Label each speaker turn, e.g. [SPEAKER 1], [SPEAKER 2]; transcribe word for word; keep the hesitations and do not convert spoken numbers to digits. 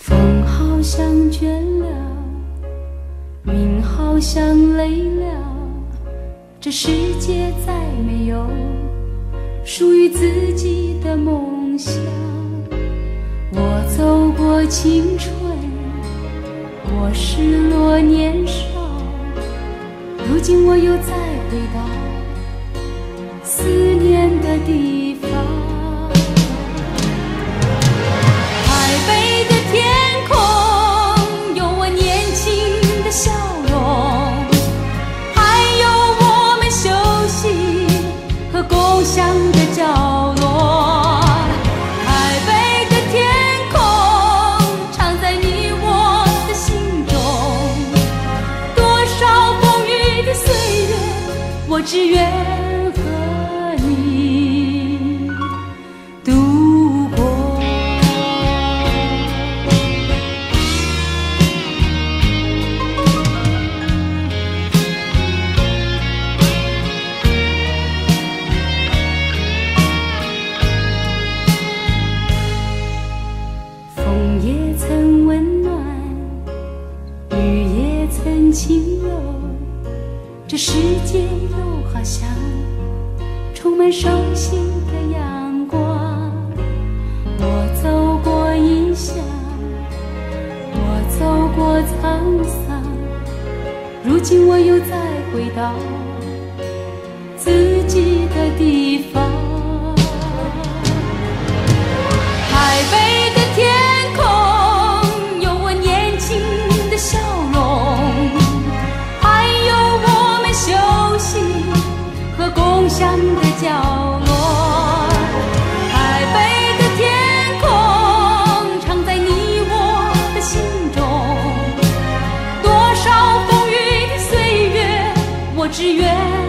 [SPEAKER 1] 风好像倦了，云好像累了，这世界再没有属于自己的梦想。我走过青春，我失落年少，如今我又再回到思念的地方。台北的天空有我年轻的笑容，还有我们休息和共享的角落。台北的天空常在你我的心中，多少风雨的岁月，我只愿和你度过。风也曾温暖，雨也曾轻柔，这世界又好像充满熟悉的阳光。我走过异乡，我走过沧桑，如今我又再回到自己的地方。台北的天空有我年轻的笑容，还有我们休息和共享的角落。台北的天空常在你我的心中，多少风雨的岁月，我只愿